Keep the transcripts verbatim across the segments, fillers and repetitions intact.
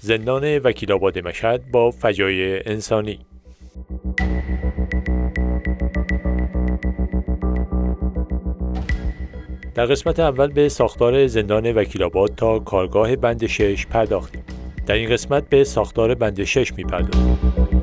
زندان وکیل‌آباد مشهد با فجایع انسانی. در قسمت اول به ساختار زندان وکیل‌آباد تا کارگاه بند شش پرداختیم. در این قسمت به ساختار بند شش می‌پردازیم.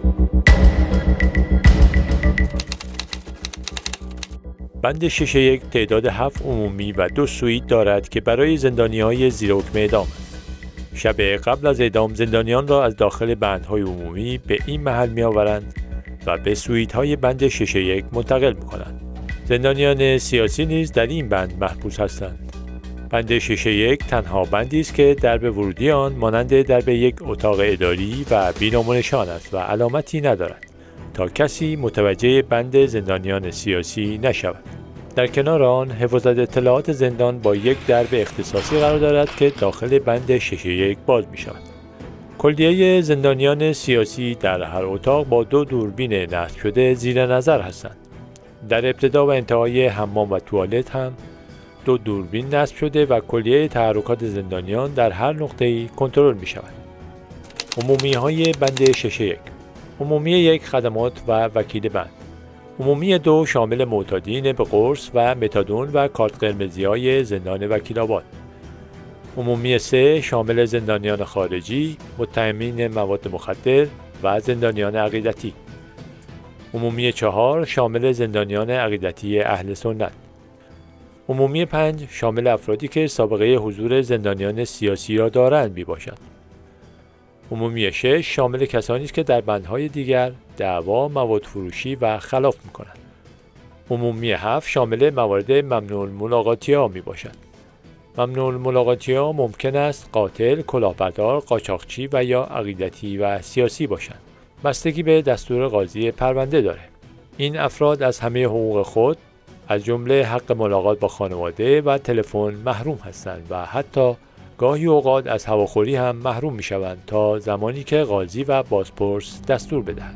بند شش یک تعداد هفت عمومی و دو سویت دارد که برای زندانی‌های زیر حکم اعدام است. شب قبل از اعدام زندانیان را از داخل بندهای عمومی به این محل می‌آورند و به سویت‌های بند شش یک منتقل می‌کنند. زندانیان سیاسی نیز در این بند محبوس هستند. بند شش یک تنها بندی است که درب ورودی آن مانند درب یک اتاق اداری و بینام و نشان است و علامتی ندارد تا کسی متوجه بند زندانیان سیاسی نشود. در کنار آن حفاظت اطلاعات زندان با یک درب اختصاصی قرار دارد که داخل بند شش یک باز می شود. کلیه زندانیان سیاسی در هر اتاق با دو دوربین نصب شده زیر نظر هستند. در ابتدا و انتهای حمام و توالت هم دو دوربین نصب شده و کلیه تحرکات زندانیان در هر نقطه‌ای کنترل می شود. عمومی های بند شش یک: عمومی یک خدمات و وکیل بند. عمومی دو شامل معتادین به قرص و متادون و کارت قرمزی های زندان وکیل‌آباد. عمومی سه شامل زندانیان خارجی، متهمین مواد مخدر و زندانیان عقیدتی. عمومی چهار شامل زندانیان عقیدتی اهل سنت. عمومی پنج شامل افرادی که سابقه حضور زندانیان سیاسی را دارند می باشد. عمومی شش شامل کسانی است که در بندهای دیگر دعوا، مواد فروشی و خلاف می کنند. عمومی هفت شامل موارد ممنوع الملاقاتی ها می باشد. ممنوع الملاقاتی ها ممکن است قاتل، کلاهبردار، قاچاقچی و یا عقیدتی و سیاسی باشند. بستگی به دستور قاضی پرونده داره. این افراد از همه حقوق خود از جمله حق ملاقات با خانواده و تلفن محروم هستند و حتی گاهی اوقات از هواخوری هم محروم می شوند تا زمانی که قاضی و بازپرس دستور بدهد.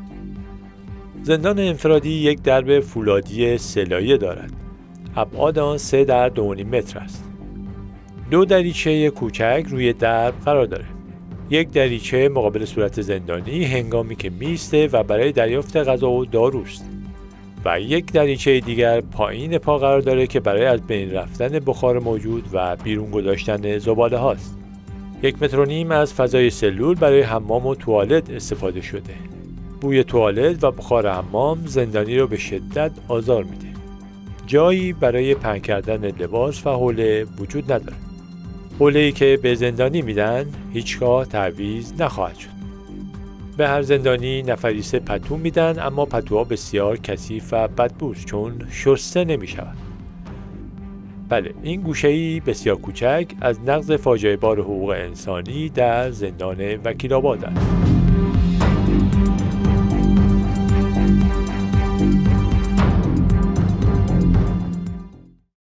زندان انفرادی یک درب فولادی سه‌لایه دارد. ابعاد آن سه در دو و نیم متر است. دو دریچه کوچک روی درب قرار دارد. یک دریچه مقابل صورت زندانی هنگامی که میسته و برای دریافت غذا و داروست و یک دریچه دیگر پایین پا قرار داره که برای از بین رفتن بخار موجود و بیرون گذاشتن زباله هاست. یک متر و نیم از فضای سلول برای حمام و توالت استفاده شده. بوی توالت و بخار حمام زندانی رو به شدت آزار میده. جایی برای پهن کردن لباس و حوله وجود نداره. حوله‌ای که به زندانی میدن هیچگاه تعویض نخواهد شد. به هر زندانی نفری سه پتو میدن، اما پتوها بسیار کثیف و بدبوست چون شسته نمیشود. بله، این گوشه‌ای بسیار کوچک از نقض فاجعه بار حقوق انسانی در زندان وکیل‌آباد است.